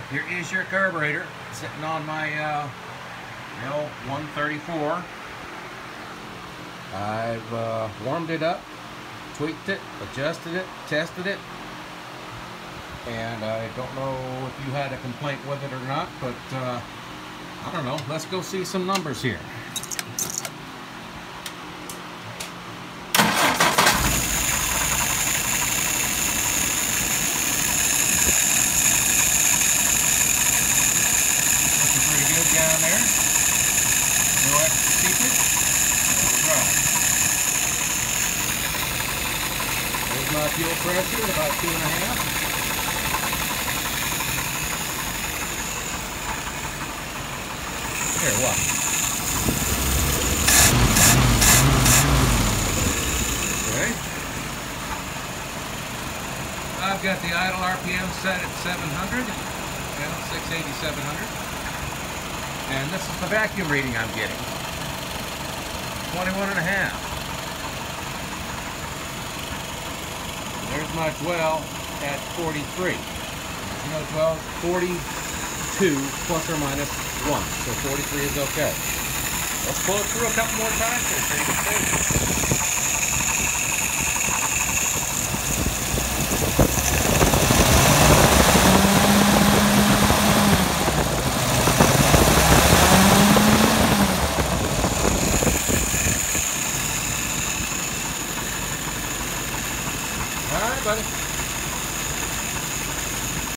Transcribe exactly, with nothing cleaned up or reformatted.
Here is your carburetor sitting on my uh, L one thirty-four. I've uh, warmed it up, tweaked it, adjusted it, tested it, and I don't know if you had a complaint with it or not, but uh, I don't know. Let's go see some numbers here. Looking pretty good down there. No extra seepage. All right. There's my fuel pressure, about two and a half. Here, what? Okay. I've got the idle R P M set at seven hundred. Yeah, six eighty, seven hundred. And this is the vacuum reading I'm getting. twenty-one and a half. There's my dwell at forty-three. You know, dwell forty-two plus or minus one. So forty-three is okay. Let's pull it through a couple more times here so you can see.